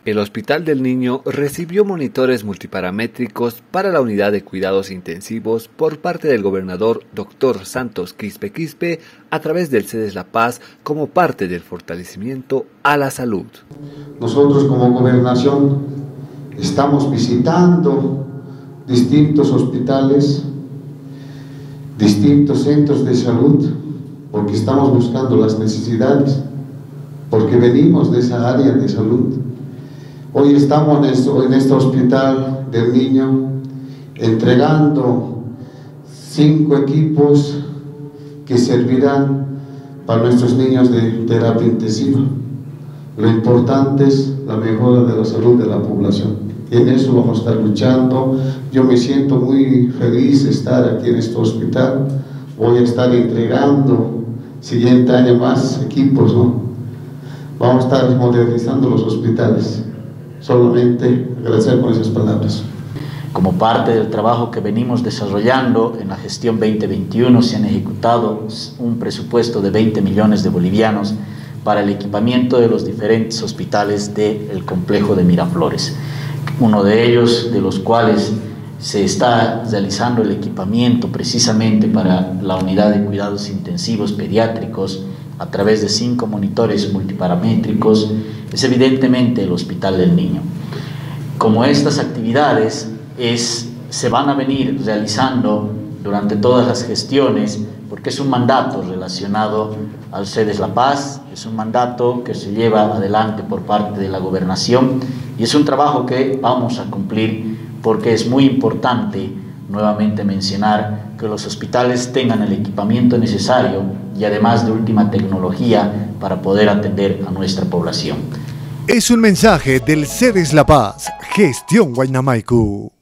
El Hospital del Niño recibió monitores multiparamétricos para la unidad de cuidados intensivos por parte del gobernador Dr. Santos Quispe a través del CEDES La Paz como parte del fortalecimiento a la salud. Nosotros como gobernación estamos visitando distintos hospitales, distintos centros de salud, porque estamos buscando las necesidades, porque venimos de esa área de salud. Hoy estamos en este Hospital del Niño entregando 5 equipos que servirán para nuestros niños de terapia intensiva. Lo importante es la mejora de la salud de la población. Y en eso vamos a estar luchando. Yo me siento muy feliz de estar aquí en este hospital. Voy a estar entregando siguiente año más equipos, ¿no? Vamos a estar modernizando los hospitales. Solamente agradecer por esas palabras. Como parte del trabajo que venimos desarrollando en la gestión 2021 se han ejecutado un presupuesto de 20 millones de bolivianos para el equipamiento de los diferentes hospitales del complejo de Miraflores. Uno de ellos, de los cuales se está realizando el equipamiento precisamente para la unidad de cuidados intensivos pediátricos a través de 5 monitores multiparamétricos, es evidentemente el Hospital del Niño. Como estas actividades se van a venir realizando durante todas las gestiones, porque es un mandato relacionado al CEDES La Paz, es un mandato que se lleva adelante por parte de la gobernación y es un trabajo que vamos a cumplir porque es muy importante nuevamente mencionar que los hospitales tengan el equipamiento necesario y además de última tecnología para poder atender a nuestra población. Es un mensaje del CEDES La Paz, Gestión Huayna Maipú.